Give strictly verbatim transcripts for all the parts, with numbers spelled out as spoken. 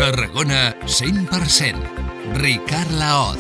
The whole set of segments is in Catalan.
Tarragona cent per cent. Ricard Laoz.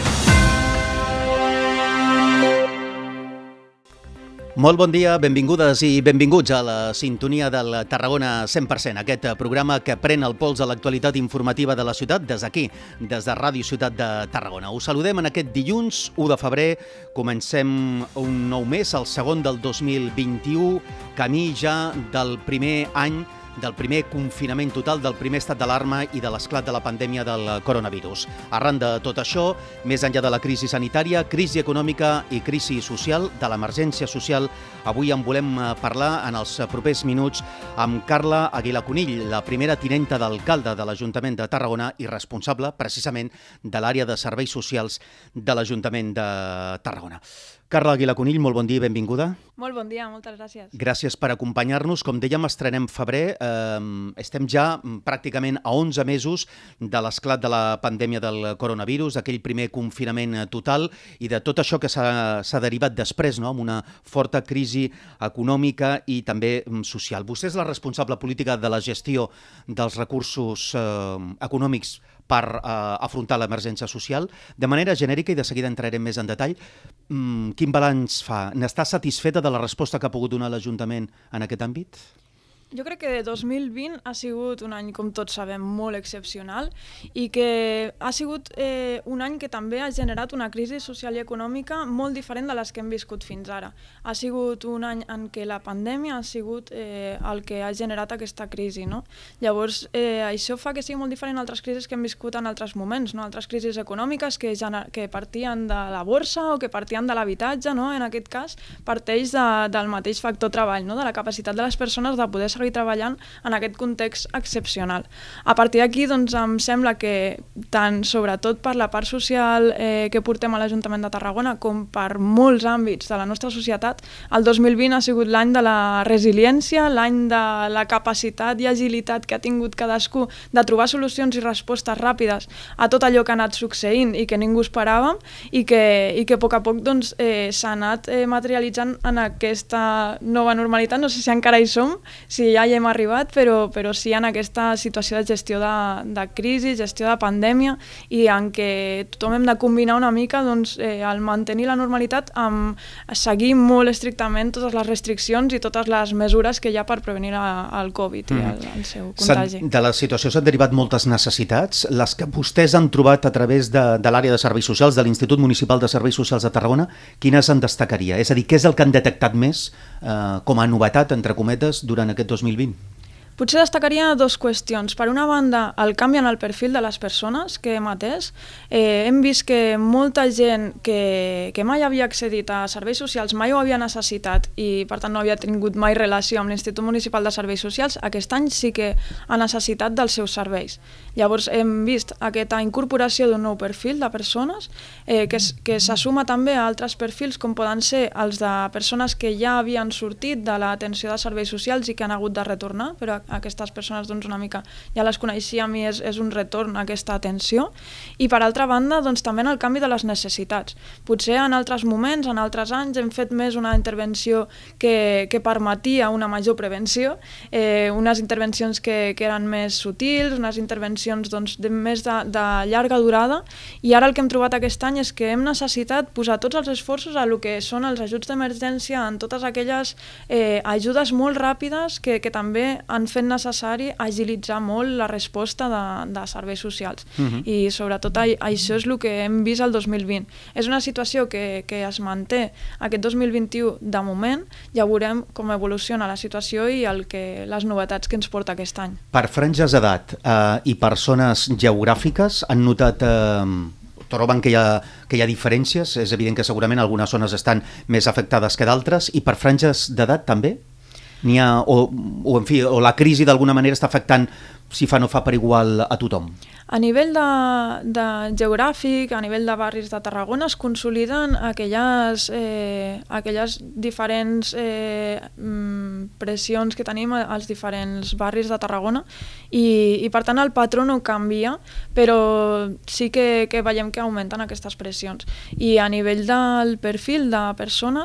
Molt bon dia, benvingudes i benvinguts a la sintonia del Tarragona cent per cent, aquest programa que pren el pols a l'actualitat informativa de la ciutat des d'aquí, des de Ràdio Ciutat de Tarragona. Us saludem en aquest dilluns u de febrer, comencem un nou mes, el segon del dos mil vint-i-u, camí ja del primer any del primer confinament total, del primer estat d'alarma i de l'esclat de la pandèmia del coronavirus. Arran de tot això, més enllà de la crisi sanitària, crisi econòmica i crisi social, de l'emergència social, avui en volem parlar en els propers minuts amb Carla Aguilar Conill, la primera tinenta d'alcalde de l'Ajuntament de Tarragona i responsable, precisament, de l'àrea de serveis socials de l'Ajuntament de Tarragona. Carla Aguilar Conill, molt bon dia i benvinguda. Molt bon dia, moltes gràcies. Gràcies per acompanyar-nos. Com dèiem, estrenem febrer. Eh, estem ja pràcticament a onze mesos de l'esclat de la pandèmia del coronavirus, aquell primer confinament total i de tot això que s'ha derivat després, no?, amb una forta crisi econòmica i també social. Vostè és la responsable política de la gestió dels recursos eh, econòmics per eh, afrontar l'emergència social. De manera genèrica, i de seguida entrarem més en detall, mmm, quin balanç fa? N'està satisfeta de la resposta que ha pogut donar l'Ajuntament en aquest àmbit? Jo crec que dos mil vint ha sigut un any, com tots sabem, molt excepcional i que ha sigut eh, un any que també ha generat una crisi social i econòmica molt diferent de les que hem viscut fins ara. Ha sigut un any en què la pandèmia ha sigut eh, el que ha generat aquesta crisi, no? Llavors, eh, això fa que sigui molt diferent a altres crisis que hem viscut en altres moments, no? Altres crisis econòmiques que, que partien de la borsa o que partien de l'habitatge, no? En aquest cas, parteix de, del mateix factor treball, no? De la capacitat de les persones de poder seguir treballant en aquest context excepcional. A partir d'aquí, doncs, em sembla que tant, sobretot per la part social eh, que portem a l'Ajuntament de Tarragona com per molts àmbits de la nostra societat, el dos mil vint ha sigut l'any de la resiliència, l'any de la capacitat i agilitat que ha tingut cadascú de trobar solucions i respostes ràpides a tot allò que ha anat succeint i que ningú esperàvem i que, i que a poc a poc doncs, eh, s'ha anat eh, materialitzant en aquesta nova normalitat. No sé si encara hi som, si ja hi hem arribat, però, però sí en aquesta situació de gestió de, de crisi, gestió de pandèmia i en què tothom hem de combinar una mica doncs, eh, el mantenir la normalitat amb seguir molt estrictament totes les restriccions i totes les mesures que hi ha per prevenir el Covid mm. i el, el seu contagi. De la situació s'han derivat moltes necessitats. Les que vostès han trobat a través de, de l'àrea de serveis socials, de l'Institut Municipal de Serveis Socials de Tarragona, quines en destacaria? És a dir, què és el que han detectat més eh, com a novetat, entre cometes, durant aquest dos mil vint? Potser destacaria dues qüestions. Per una banda, el canvi en el perfil de les persones que hem atès. Eh, hem vist que molta gent que, que mai havia accedit a serveis socials, mai ho havia necessitat i per tant no havia tingut mai relació amb l'Institut Municipal de Serveis Socials, aquest any sí que ha necessitat dels seus serveis. Llavors hem vist aquesta incorporació d'un nou perfil de persones eh, que, que s'assuma també a altres perfils com poden ser els de persones que ja havien sortit de l'atenció de serveis socials i que han hagut de retornar, però aquestes persones doncs, una mica ja les coneixíem i és, és un retorn a aquesta atenció. I per altra banda doncs, també en el canvi de les necessitats. Potser en altres moments, en altres anys, hem fet més una intervenció que, que permetia una major prevenció, eh, unes intervencions que, que eren més sutils, unes intervencions doncs, de, més de, de llarga durada, i ara el que hem trobat aquest any és que hem necessitat posar tots els esforços a lo que són els ajuts d'emergència en totes aquelles eh, ajudes molt ràpides que, que també han fet necessari agilitzar molt la resposta de, de serveis socials. Uh-huh. I sobretot això és el que hem vist el dos mil vint. És una situació que, que es manté aquest dos mil vint-i-u de moment, ja veurem com evoluciona la situació i el que, les novetats que ens porta aquest any. Per franges d'edat eh, i per zones geogràfiques han notat... Eh... troben que hi, ha, que hi ha diferències? És evident que segurament algunes zones estan més afectades que d'altres, i per franges d'edat també? N'hi ha, o, o, en fi, o la crisi d'alguna manera està afectant, si fa no fa, per igual a tothom? A nivell de, de geogràfic, a nivell de barris de Tarragona, es consoliden aquelles, eh, aquelles diferents eh, pressions que tenim als diferents barris de Tarragona i, i per tant el patró no canvia, però sí que, que veiem que augmenten aquestes pressions. I a nivell del perfil de persones,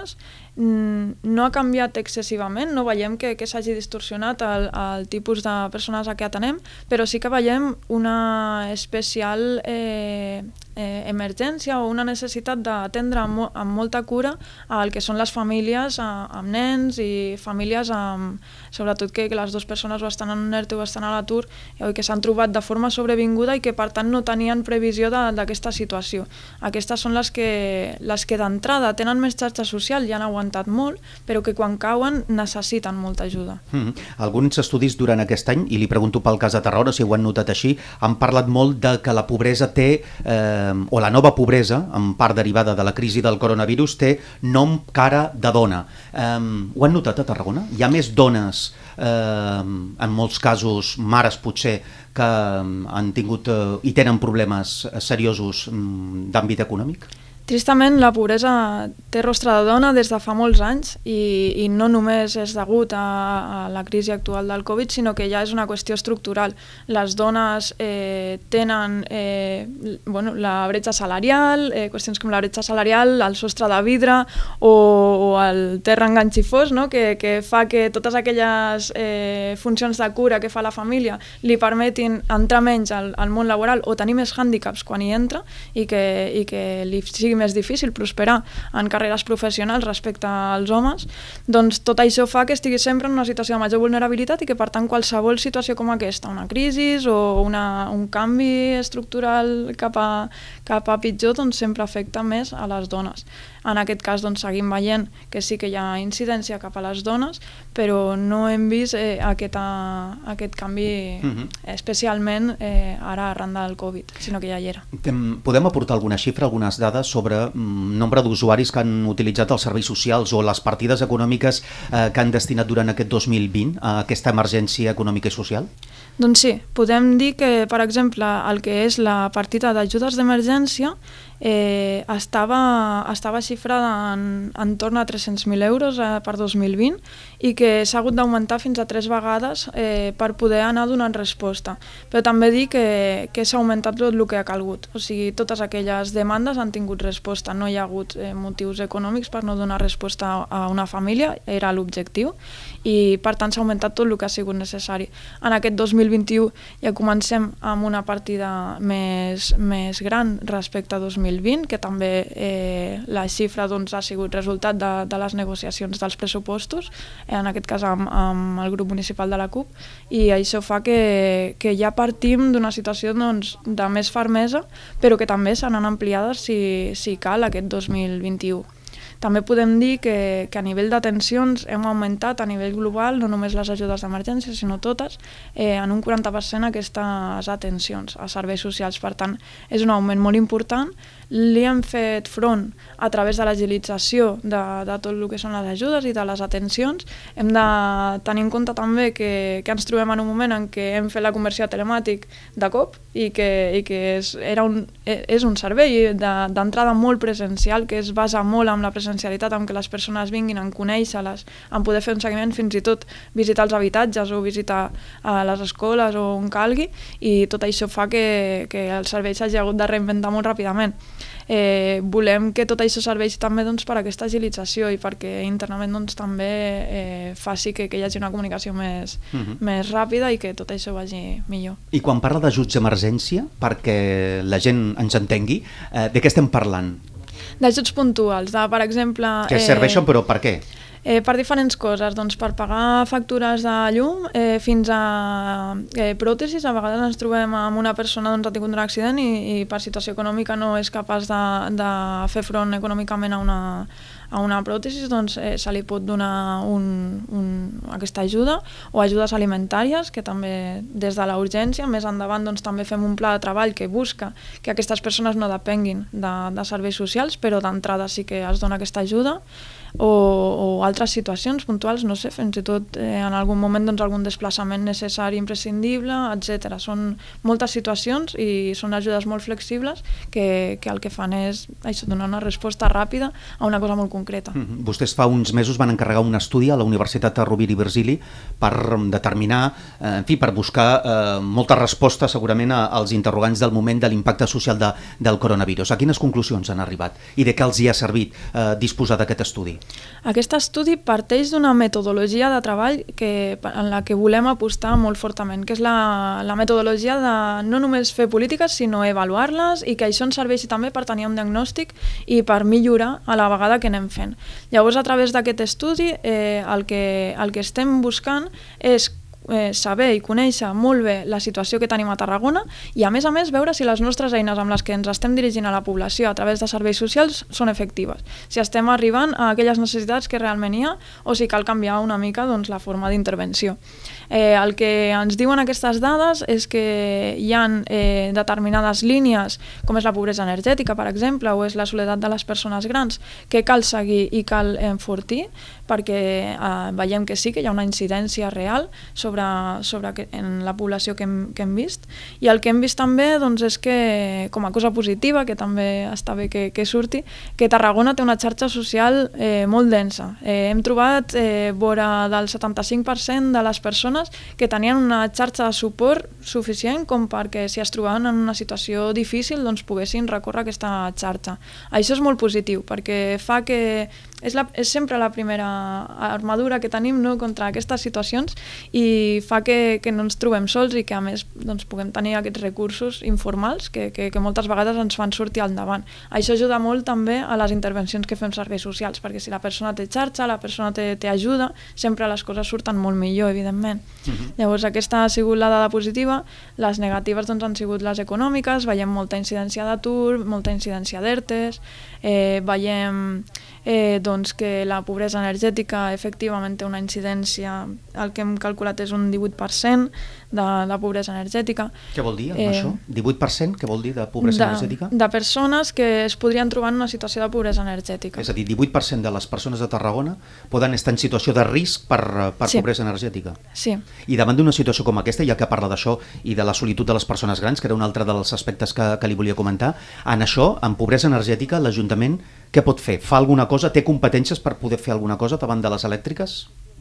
no ha canviat excessivament, no veiem que, que s'hagi distorsionat el, el tipus de persones a què atenem, però sí que veiem una especial eh, eh, emergència o una necessitat d'atendre amb, amb molta cura el que són les famílies a, amb nens i famílies amb, sobretot que, que les dues persones o estan en un ERTE o estan a l'atur i que s'han trobat de forma sobrevinguda i que per tant no tenien previsió d'aquesta situació. Aquestes són les que, les que d'entrada tenen més xarxa social i han aguantat molt, però que quan cauen necessiten molta ajuda. Mm-hmm. Alguns estudis durant aquest any, i li pregunto pel cas de Tarragona si ho han notat així, han parlat molt de que la pobresa té, eh, o la nova pobresa, en part derivada de la crisi del coronavirus, té nom, cara de dona. Eh, ho han notat a Tarragona? Hi ha més dones, eh, en molts casos mares potser, que han tingut eh, i tenen problemes seriosos d'àmbit econòmic? Tristament, la pobresa té rostre de dona des de fa molts anys i, i no només és degut a, a la crisi actual del Covid, sinó que ja és una qüestió estructural. Les dones eh, tenen eh, bueno, la bretxa salarial, eh, qüestions com la bretxa salarial, el sostre de vidre o, o el terra enganxifós, no? que, que fa que totes aquelles eh, funcions de cura que fa la família li permetin entrar menys al, al món laboral o tenir més hàndicaps quan hi entra i que, i que li sigui més difícil prosperar en carreres professionals respecte als homes, doncs tot això fa que estigui sempre en una situació de major vulnerabilitat i que per tant qualsevol situació com aquesta, una crisi o una, un canvi estructural cap a, cap a pitjor, doncs sempre afecta més a les dones. En aquest cas doncs, seguim veient que sí que hi ha incidència cap a les dones, però no hem vist eh, aquest, a, aquest canvi uh-huh. especialment eh, ara arran del Covid, sinó que ja hi era. Podem aportar alguna xifra, algunes dades sobre mm, nombre d'usuaris que han utilitzat els serveis socials o les partides econòmiques eh, que han destinat durant aquest dos mil vint a aquesta emergència econòmica i social? Doncs sí, podem dir que, per exemple, el que és la partida d'ajudes d'emergència eh, estava, estava xifrada en, en torn a tres-cents mil euros eh, per dos mil vint i que s'ha hagut d'augmentar fins a tres vegades eh, per poder anar donant resposta. Però també dir que, que s'ha augmentat tot el que ha calgut. O sigui, totes aquelles demandes han tingut resposta. No hi ha hagut eh, motius econòmics per no donar resposta a una família, era l'objectiu, i per tant s'ha augmentat tot el que ha sigut necessari. En aquest dos mil vint-i-u ja comencem amb una partida més, més gran respecte a dos mil vint, que també eh, la xifra doncs, ha sigut resultat de, de les negociacions dels pressupostos, eh, en aquest cas amb, amb el grup municipal de la CUP, i això fa que, que ja partim d'una situació doncs, de més fermesa, però que també seran ampliades si, si cal aquest dos mil vint-i-u. També podem dir que, que a nivell d'atencions hem augmentat a nivell global, no només les ajudes d'emergència, sinó totes, eh, en un quaranta per cent aquestes atencions a serveis socials. Per tant, és un augment molt important. Li hem fet front a través de l'agilització de, de tot el que són les ajudes i de les atencions. Hem de tenir en compte també que, que ens trobem en un moment en què hem fet la conversió a telemàtic de cop i que, i que és, era un, és un servei d'entrada molt presencial, que es basa molt en la presencialitat, en què les persones vinguin, en conèixer-les, en poder fer un seguiment, fins i tot visitar els habitatges o visitar a les escoles o on calgui, i tot això fa que, que el servei s'hagi hagut de reinventar molt ràpidament. Eh, volem que tot això serveixi també doncs, per a aquesta agilització i perquè internament doncs, també eh, faci que, que hi hagi una comunicació més, uh-huh. més ràpida i que tot això vagi millor. I quan parla d'ajuts d'emergència, perquè la gent ens entengui, eh, de què estem parlant? D'ajuts puntuals, de, per exemple... Que serveixen, eh, però per què? Eh, per diferents coses, doncs per pagar factures de llum eh, fins a eh, pròtesis. A vegades ens trobem amb una persona que doncs, ha tingut un accident i, i per situació econòmica no és capaç de, de fer front econòmicament a una, a una pròtesi, doncs eh, se li pot donar un, un, aquesta ajuda, o ajudes alimentàries, que també des de la urgència, més endavant doncs, també fem un pla de treball que busca que aquestes persones no depenguin de, de serveis socials, però d'entrada sí que es dona aquesta ajuda. O, o altres situacions puntuals, no sé, fins i tot eh, en algun moment doncs, algun desplaçament necessari, imprescindible, etcètera. Són moltes situacions i són ajudes molt flexibles que, que el que fan és això, donar una resposta ràpida a una cosa molt concreta. concreta. Mm-hmm. Vostès fa uns mesos van encarregar un estudi a la Universitat Rovira i Virgili per determinar, eh, en fi, per buscar eh, moltes respostes segurament a, als interrogants del moment de l'impacte social de, del coronavirus. A quines conclusions han arribat i de què els hi ha servit eh, disposar d'aquest estudi? Aquest estudi parteix d'una metodologia de treball que, en la que volem apostar molt fortament, que és la, la metodologia de no només fer polítiques, sinó avaluar-les i que això ens serveixi també per tenir un diagnòstic i per millorar a la vegada que anem fent. Llavors, a través d'aquest estudi, eh, el, que, el que estem buscant és eh, saber i conèixer molt bé la situació que tenim a Tarragona i, a més a més, veure si les nostres eines amb les que ens estem dirigint a la població a través de serveis socials són efectives, si estem arribant a aquelles necessitats que realment hi ha o si cal canviar una mica doncs, la forma d'intervenció. Eh, el que ens diuen aquestes dades és que hi ha eh, determinades línies, com és la pobresa energètica, per exemple, o és la soledat de les persones grans, que cal seguir i cal enfortir, perquè eh, veiem que sí que hi ha una incidència real sobre, sobre que, en la població que hem, que hem vist. I el que hem vist també doncs, és que, com a cosa positiva, que també està bé que, que surti, que Tarragona té una xarxa social eh, molt densa. Eh, hem trobat eh, vora del setanta-cinc per cent de les persones que tenien una xarxa de suport suficient com perquè si es trobaven en una situació difícil doncs poguessin recórrer a aquesta xarxa. Això és molt positiu perquè fa que és, la, és sempre la primera armadura que tenim, no?, contra aquestes situacions i fa que, que no ens trobem sols i que a més doncs, puguem tenir aquests recursos informals que, que, que moltes vegades ens fan sortir al davant. Això ajuda molt també a les intervencions que fem serveis socials, perquè si la persona té xarxa, la persona té, té ajuda, sempre les coses surten molt millor, evidentment. Uh-huh. Llavors aquesta ha sigut la dada positiva, les negatives doncs, han sigut les econòmiques, veiem molta incidència d'atur, molta incidència d'ERTEs, eh, veiem eh, doncs, que la pobresa energètica efectivament té una incidència, el que hem calculat és un divuit per cent de la pobresa energètica. Què vol dir amb eh, això? divuit per cent? Què vol dir de pobresa de, energètica? De persones que es podrien trobar en una situació de pobresa energètica. És a dir, divuit per cent de les persones de Tarragona poden estar en situació de risc per, per sí. pobresa energètica. Sí. I davant d'una situació com aquesta, ja que parla d'això i de la solitud de les persones grans, que era un altre dels aspectes que, que li volia comentar, en això, en pobresa energètica, l'Ajuntament què pot fer? Fa alguna cosa? Té competències per poder fer alguna cosa davant de les elèctriques?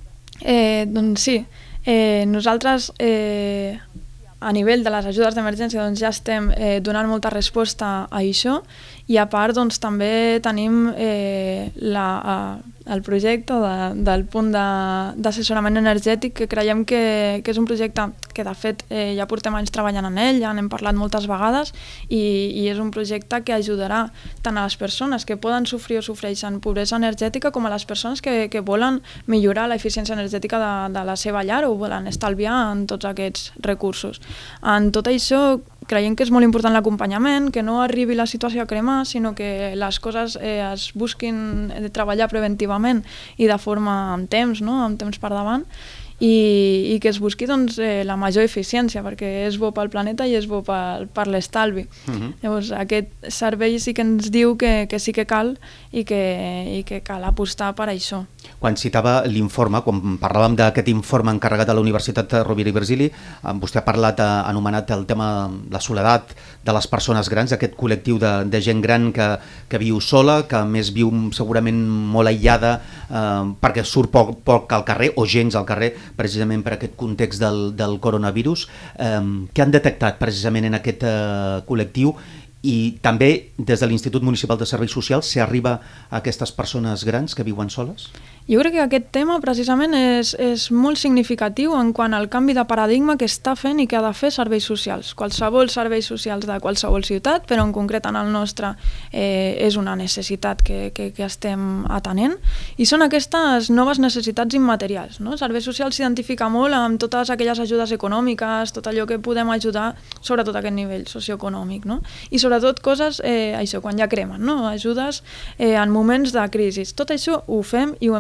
Eh, doncs sí. Eh, nosaltres, eh, a nivell de les ajudes d'emergència, doncs ja estem eh, donant molta resposta a això i a part doncs, també tenim eh, la, eh, el projecte de, del punt d'assessorament energètic que creiem que, que és un projecte que de fet eh, ja portem anys treballant en ell, ja n'hem parlat moltes vegades i, i és un projecte que ajudarà tant a les persones que poden sofrir o sofreixen pobresa energètica com a les persones que, que volen millorar l'eficiència energètica de, de la seva llar o volen estalviar en tots aquests recursos. En tot això creiem que és molt important l'acompanyament, que no arribi la situació a cremar, sinó que les coses eh, es busquin de treballar preventivament i de forma amb temps, no? amb temps per davant, i, i que es busqui doncs, eh, la major eficiència, perquè és bo pel planeta i és bo per, per l'estalvi. Uh-huh. Llavors, aquest servei sí que ens diu que, que sí que cal i que, i que cal apostar per això. Quan citava l'informe, quan parlàvem d'aquest informe encarregat a la Universitat Rovira i Virgili, vostè ha parlat, ha anomenat el tema la soledat de les persones grans, aquest col·lectiu de, de gent gran que, que viu sola, que a més viu segurament molt aïllada eh, perquè surt poc, poc al carrer o gens al carrer, precisament per aquest context del, del coronavirus. Eh, què han detectat precisament en aquest eh, col·lectiu? I també des de l'Institut Municipal de Serveis Socials s'arriba a aquestes persones grans que viuen soles? Jo crec que aquest tema precisament és, és molt significatiu en quant al canvi de paradigma que està fent i que ha de fer serveis socials. Qualsevol serveis socials de qualsevol ciutat, però en concret en el nostre eh, és una necessitat que, que, que estem atenent i són aquestes noves necessitats immaterials. No? Serveis socials s'identifica molt amb totes aquelles ajudes econòmiques, tot allò que podem ajudar, sobretot a aquest nivell socioeconòmic, no? I sobretot coses, eh, això, quan ja cremen, no? Ajudes eh, en moments de crisi. Tot això ho fem i ho hem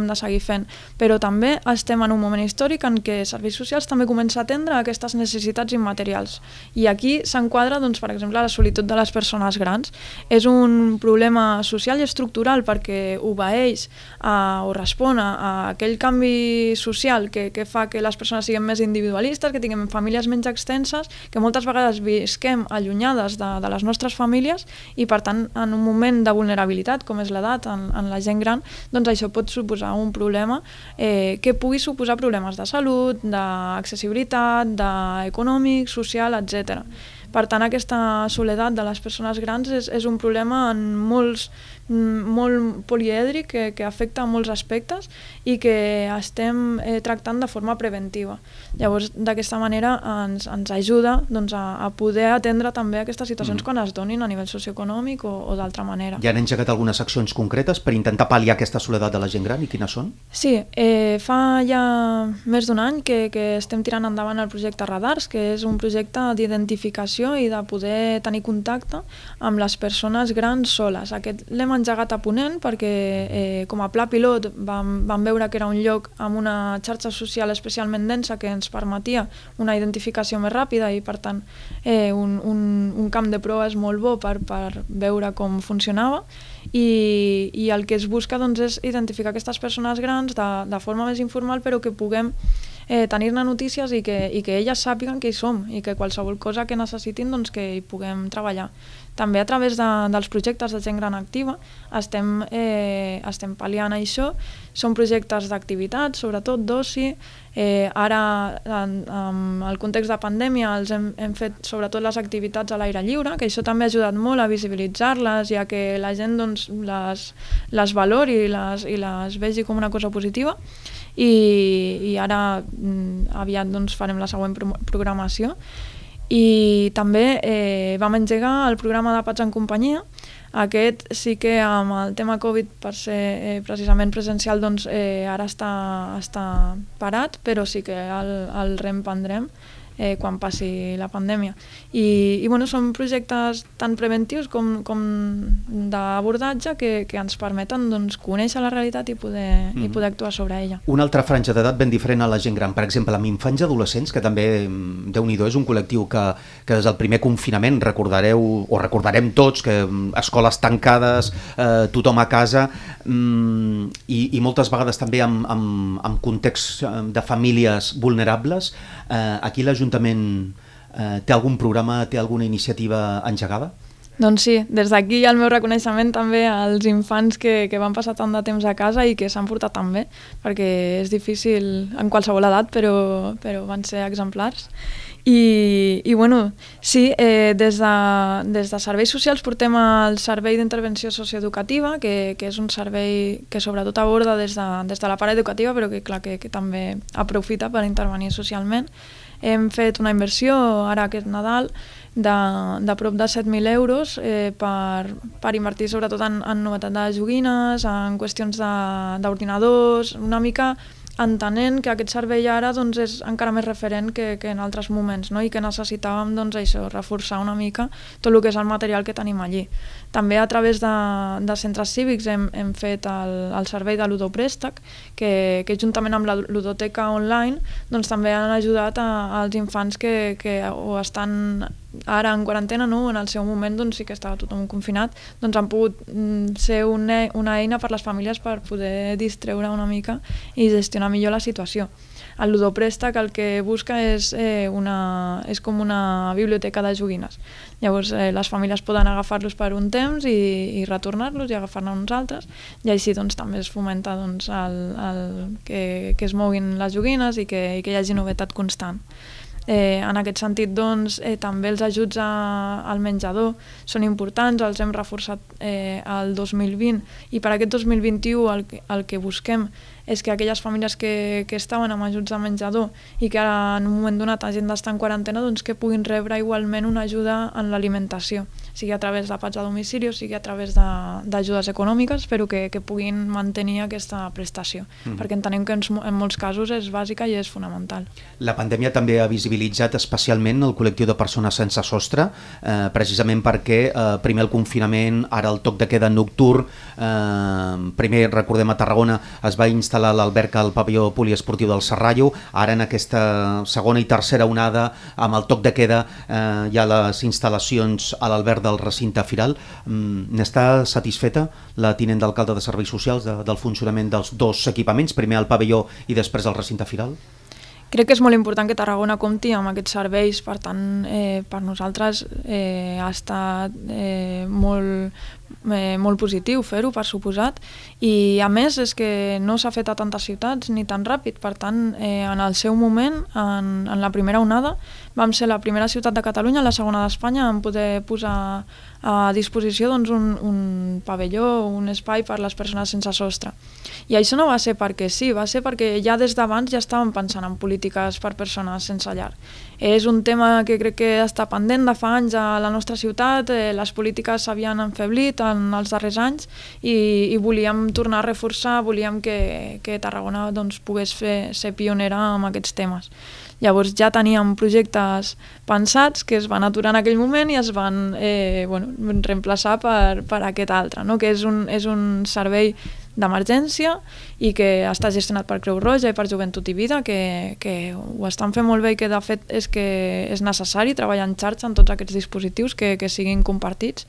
de seguir fent. Però també estem en un moment històric en què serveis socials també comença a atendre aquestes necessitats immaterials. I aquí s'enquadra, doncs, per exemple, la solitud de les persones grans. És un problema social i estructural perquè obeeix a, o respon a, a aquell canvi social que, que fa que les persones siguin més individualistes, que tinguem famílies menys extenses, que moltes vegades visquem allunyades de, de les nostres famílies i, per tant, en un moment de vulnerabilitat, com és l'edat en, en la gent gran, doncs això pot suposar un problema eh, que pugui suposar problemes de salut, d'accessibilitat, d'econòmic, social, etcètera. Per tant, aquesta soledat de les persones grans és, és un problema en molts, molt polièdric que, que afecta a molts aspectes i que estem eh, tractant de forma preventiva. Llavors, d'aquesta manera ens, ens ajuda doncs, a, a poder atendre també aquestes situacions mm. quan es donin a nivell socioeconòmic o, o d'altra manera. Ja han engegat algunes accions concretes per intentar pal·liar aquesta soledat de la gent gran i quines són? Sí, eh, fa ja més d'un any que, que estem tirant endavant el projecte Radars, que és un projecte d'identificació i de poder tenir contacte amb les persones grans soles. Aquest l'hem engegat a Ponent perquè eh, com a pla pilot vam, vam veure que era un lloc amb una xarxa social especialment densa que ens permetia una identificació més ràpida i per tant eh, un, un, un camp de proves molt bo per, per veure com funcionava i, i el que es busca doncs, és identificar aquestes persones grans de, de forma més informal però que puguem Eh, tenir-ne notícies i que, i que elles sàpiguen que hi som i que qualsevol cosa que necessitin doncs, que hi puguem treballar. També a través de, dels projectes de gent gran activa estem, eh, estem pal·liant això. Són projectes d'activitat, sobretot d'oci. Eh, ara, en, en el context de pandèmia, els hem, hem fet sobretot les activitats a l'aire lliure, que això també ha ajudat molt a visibilitzar-les i a que la gent doncs, les, les valori i les, i les vegi com una cosa positiva. I, i ara mm, aviat doncs, farem la següent pro programació i també eh, vam engegar el programa d'Àpats en companyia. Aquest sí que amb el tema Covid per ser eh, precisament presencial doncs, eh, ara està, està parat, però sí que el, el reemprendrem eh, quan passi la pandèmia. I, i bueno, són projectes tan preventius com, com d'abordatge que, que ens permeten doncs, conèixer la realitat i poder, mm. i poder actuar sobre ella. Una altra franja d'edat ben diferent a la gent gran, per exemple, amb infants i adolescents, que també, Déu-n'hi-do, és un col·lectiu que, que des del primer confinament recordareu, o recordarem tots, que escoles tancades, eh, tothom a casa, mm, i, i moltes vegades també amb, amb, amb context de famílies vulnerables. Eh, aquí l'Ajuntament eh, té algun programa, té alguna iniciativa engegada? Doncs sí, des d'aquí el meu reconeixement també als infants que, que van passar tant de temps a casa i que s'han portat tan bé, perquè és difícil en qualsevol edat, però, però van ser exemplars. I, i bueno, sí, eh, des, de, des de serveis socials portem el servei d'intervenció socioeducativa, que, que és un servei que sobretot aborda des de, des de la part educativa, però que clar que, que també aprofita per intervenir socialment. Hem fet una inversió ara aquest Nadal de, de prop de set mil euros eh, per, per invertir sobretot en, en novetat de joguines, en qüestions d'ordinadors, una mica entenent que aquest servei ara doncs, és encara més referent que, que en altres moments, no? I que necessitàvem doncs, això, reforçar una mica tot el que és el material que tenim allí. També a través de, de centres cívics hem, hem fet el, el servei de ludoprèstec, que, que juntament amb la ludoteca online doncs, també han ajudat a, als infants que, que o estan ara en quarantena, no? En el seu moment doncs, sí que estava tothom confinat, doncs han pogut mm, ser una, una eina per les famílies per poder distreure una mica i gestionar millor la situació. El ludoprèstec el que busca és, eh, una, és com una biblioteca de joguines. Llavors eh, les famílies poden agafar-los per un temps i, i retornar-los i agafar-ne uns altres, i així doncs, també es fomenta doncs, el, el, que, que es moguin les joguines i que, i que hi hagi novetat constant. Eh, en aquest sentit, doncs, eh, també els ajuts a, al menjador són importants, els hem reforçat eh, el dos mil vint, i per aquest dos mil vint-i-u el, el que busquem és que aquelles famílies que, que estaven amb ajuts de menjador i que ara en un moment donat hagin d'estar en quarantena, doncs que puguin rebre igualment una ajuda en l'alimentació, sigui a través d'àpats a domicili o sigui a través d'ajudes econòmiques, però que, que puguin mantenir aquesta prestació, mm-hmm. perquè entenem que en, en molts casos és bàsica i és fonamental. La pandèmia també ha visibilitzat especialment el col·lectiu de persones sense sostre, eh, precisament perquè eh, primer el confinament, ara el toc de queda nocturn, eh, primer, recordem, a Tarragona es va instal·lar instal·lar l'alberca al pavelló poliesportiu del Serrallo. Ara en aquesta segona i tercera onada, amb el toc de queda, eh, hi ha les instal·lacions a l'alberg del recinte firal. Mm, N'està satisfeta la tinent d'alcalde de Serveis Socials de, del funcionament dels dos equipaments, primer al pavelló i després al recinte firal? Crec que és molt important que Tarragona compti amb aquests serveis, per tant, eh, per nosaltres eh, ha estat eh, molt, eh, molt positiu fer-ho, per suposat, i a més és que no s'ha fet a tantes ciutats ni tan ràpid, per tant, eh, en el seu moment, en, en la primera onada, vam ser la primera ciutat de Catalunya, la segona d'Espanya, en poder posar a disposició doncs, un, un pavelló, un espai per a les persones sense sostre. I això no va ser perquè sí, va ser perquè ja des d'abans ja estàvem pensant en polítiques per persones sense llar. És un tema que crec que està pendent de fa anys a la nostra ciutat, eh, les polítiques s'havien enfeblit en els darrers anys i, i volíem tornar a reforçar, volíem que, que Tarragona doncs, pogués fer, ser pionera en aquests temes. Llavors ja teníem projectes pensats que es van aturar en aquell moment i es van eh, bueno, reemplaçar per, per aquest altre, no? Que és un, és un servei d'emergència i que està gestionat per Creu Roja i per Joventut i Vida, que, que ho estan fent molt bé i que de fet és que és necessari treballar en xarxa en tots aquests dispositius que, que siguin compartits.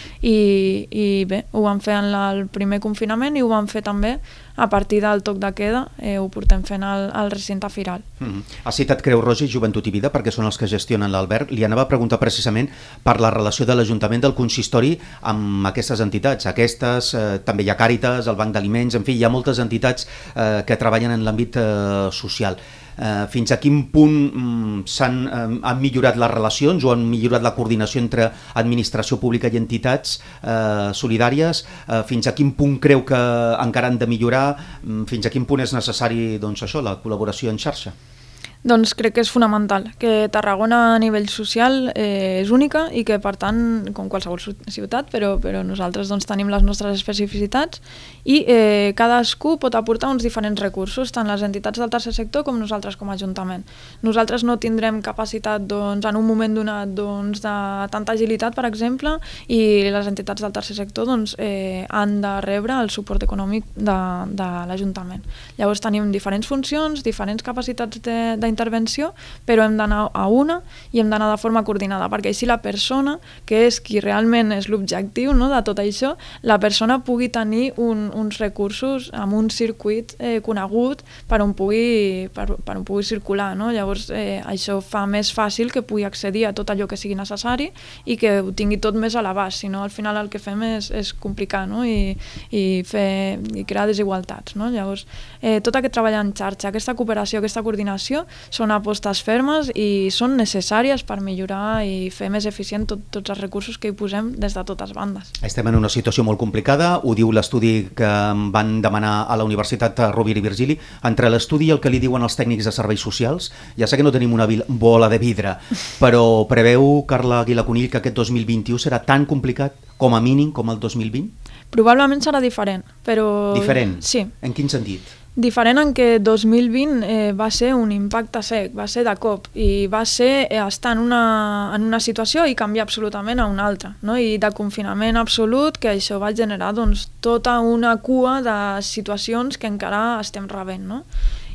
I, i bé, ho vam fer en la, el primer confinament i ho vam fer també a partir del toc de queda, eh, ho portem fent al, al recinte firal. Mm-hmm. Ha citat Creu Roja i Joventut i Vida perquè són els que gestionen l'alberg. Li anava a preguntar precisament per la relació de l'Ajuntament del Consistori amb aquestes entitats. Aquestes, eh, també hi ha Càritas, el Banc d'Aliments, en fi, hi ha moltes entitats eh, que treballen en l'àmbit eh, social. Eh, fins a quin punt mm, s'han eh, han millorat les relacions o han millorat la coordinació entre administració pública i entitats eh, solidàries? Eh, fins a quin punt creu que encara han de millorar? Mm, fins a quin punt és necessari doncs, això, la col·laboració en xarxa? Doncs crec que és fonamental, que Tarragona a nivell social eh, és única i que per tant, com qualsevol ciutat, però, però nosaltres doncs, tenim les nostres especificitats i eh, cadascú pot aportar uns diferents recursos, tant les entitats del tercer sector com nosaltres com a Ajuntament. Nosaltres no tindrem capacitat doncs, en un moment donat doncs, de tanta agilitat, per exemple, i les entitats del tercer sector doncs, eh, han de rebre el suport econòmic de, de l'Ajuntament. Llavors tenim diferents funcions, diferents capacitats de intervenció, però hem d'anar a una i hem d'anar de forma coordinada, perquè així la persona, que és qui realment és l'objectiu, no, de tot això, la persona pugui tenir un, uns recursos amb un circuit eh, conegut per on pugui, per, per on pugui circular. No? Llavors eh, això fa més fàcil que pugui accedir a tot allò que sigui necessari i que ho tingui tot més a l'abast, si no al final el que fem és, és complicar, no? I, i, fer, i crear desigualtats. No? Llavors eh, tot aquest treball en xarxa, aquesta cooperació, aquesta coordinació són apostes fermes i són necessàries per millorar i fer més eficient tot, tots els recursos que hi posem des de totes bandes. Estem en una situació molt complicada, ho diu l'estudi que van demanar a la Universitat Rovira i Virgili. Entre l'estudi i el que li diuen els tècnics de serveis socials, ja sé que no tenim una bola de vidre, però preveu Carla Aguilar Conill que aquest dos mil vint-i-u serà tan complicat com a mínim com el dos mil vint? Probablement serà diferent, però... Diferent? Sí. En quin sentit? Diferent en què dos mil vint eh, va ser un impacte sec, va ser de cop i va ser eh, estar en una, en una situació i canviar absolutament a una altra, no? I de confinament absolut, que això va generar doncs, tota una cua de situacions que encara estem rebent, no?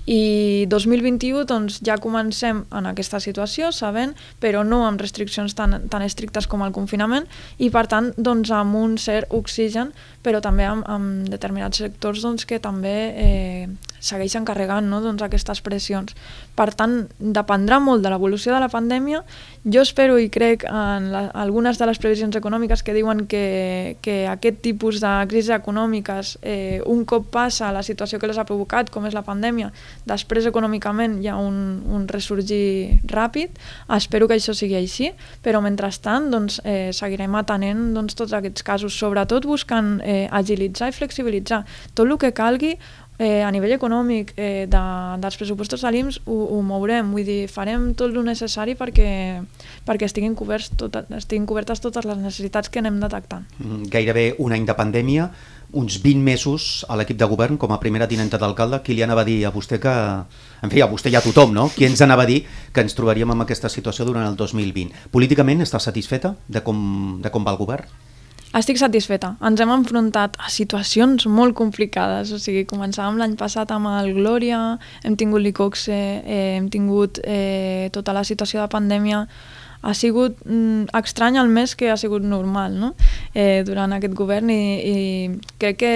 I dos mil vint-i-u doncs, ja comencem en aquesta situació, sabent, però no amb restriccions tan, tan estrictes com el confinament i per tant doncs, amb un cert oxigen, però també amb, amb determinats sectors doncs, que també eh, segueixen carregant, no? doncs, aquestes pressions. Per tant, dependrà molt de l'evolució de la pandèmia. Jo espero i crec en la, algunes de les previsions econòmiques que diuen que, que aquest tipus de crisis econòmiques, eh, un cop passa la situació que les ha provocat, com és la pandèmia, després econòmicament hi ha un, un ressorgir ràpid. Espero que això sigui així, però mentrestant doncs, eh, seguirem atenent doncs, tots aquests casos, sobretot buscant eh, agilitzar i flexibilitzar tot el que calgui. Eh, a nivell econòmic eh, de, dels pressupostos de l'I M S ho, ho mourem, vull dir, farem tot el necessari perquè, perquè estiguin, coberts tot, estiguin cobertes totes les necessitats que anem detectant. Mm, gairebé un any de pandèmia, uns vint mesos a l'equip de govern com a primera tinenta d'alcalde. Qui li anava a dir a vostè que... En fi, a vostè i a tothom, no? Qui ens anava a dir que ens trobaríem en aquesta situació durant el dos mil vint? Políticament està satisfeta de com, de com va el govern? Estic satisfeta. Ens hem enfrontat a situacions molt complicades. O sigui, començàvem l'any passat amb el Glòria, hem tingut l'Icoxe, eh, hem tingut eh, tota la situació de pandèmia. Ha sigut mm, estrany el mes que ha sigut normal, no? eh, durant aquest govern i, i crec que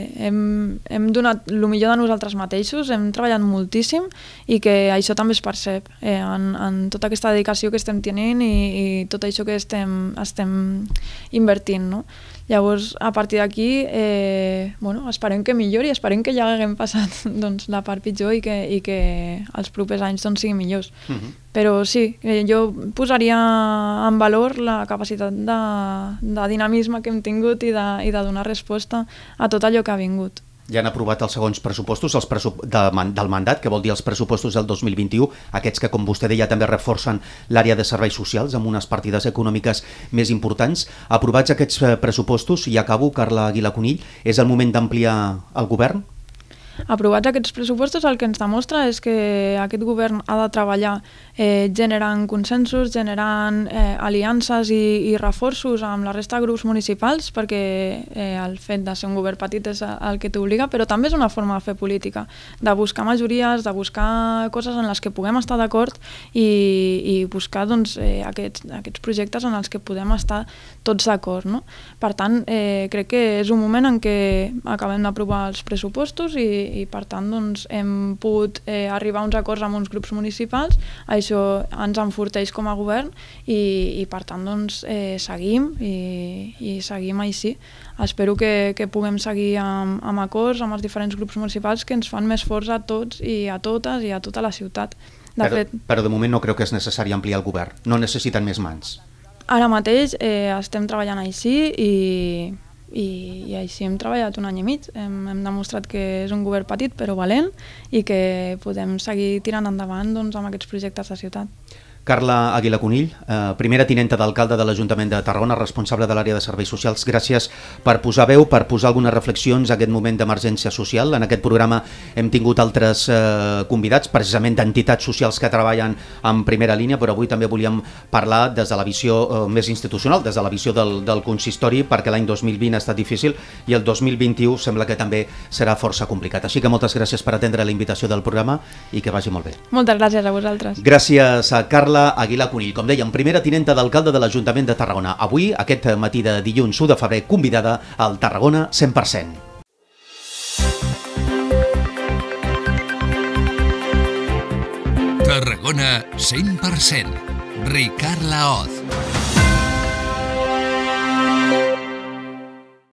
hem, hem donat el millor de nosaltres mateixos, hem treballat moltíssim i que això també es percep eh, en, en tota aquesta dedicació que estem tenint i, i tot això que estem, estem invertint, no? Llavors, a partir d'aquí, eh, bueno, esperem que millori, esperem que ja haguem passat doncs, la part pitjor i que, i que els propers anys doncs, siguin millors. Uh-huh. Però sí, eh, jo posaria en valor la capacitat de, de dinamisme que hem tingut i de, i de donar resposta a tot allò que ha vingut. Ja han aprovat els segons pressupostos els pressup de, del mandat, que vol dir els pressupostos del dos mil vint-i-u, aquests que, com vostè deia, també reforcen l'àrea de serveis socials amb unes partides econòmiques més importants. Aprovats aquests pressupostos, i acabo, Carla Aguilar Conill, és el moment d'ampliar el govern? Aprovats aquests pressupostos, el que ens demostra és que aquest govern ha de treballar eh, generant consensos, generant eh, aliances i, i reforços amb la resta de grups municipals, perquè eh, el fet de ser un govern petit és el que t'obliga, però també és una forma de fer política, de buscar majories, de buscar coses en les que puguem estar d'acord i, i buscar doncs, eh, aquests, aquests projectes en els que podem estar tots d'acord, no? Per tant, eh, crec que és un moment en què acabem d'aprovar els pressupostos i i per tant doncs, hem pogut eh, arribar a uns acords amb uns grups municipals, això ens enforteix com a govern i, i per tant doncs, eh, seguim i, i seguim així. Espero que, que puguem seguir amb, amb acords amb els diferents grups municipals que ens fan més forts a tots i a totes i a tota la ciutat. De però, fet, però de moment no creu que és necessari ampliar el govern, no necessiten més mans. Ara mateix eh, estem treballant així i I, i així hem treballat un any i mig. Hem, hem demostrat que és un govern petit però valent i que podem seguir tirant endavant doncs, amb aquests projectes de ciutat. Carla Aguilar Conill, eh, primera tinenta d'alcalde de l'Ajuntament de Tarragona, responsable de l'àrea de serveis socials. Gràcies per posar veu, per posar algunes reflexions a aquest moment d'emergència social. En aquest programa hem tingut altres eh, convidats, precisament d'entitats socials que treballen en primera línia, però avui també volíem parlar des de la visió eh, més institucional, des de la visió del, del consistori, perquè l'any dos mil vint ha estat difícil i el dos mil vint-i-u sembla que també serà força complicat. Així que moltes gràcies per atendre la invitació del programa i que vagi molt bé. Moltes gràcies a vosaltres. Gràcies a Carla Aguilar Conill, com dèiem, primera tinenta d'alcalde de l'Ajuntament de Tarragona. Avui, aquest matí de dilluns u de febrer, convidada al Tarragona cent per cent. Tarragona cent per cent. Ricard Laoz.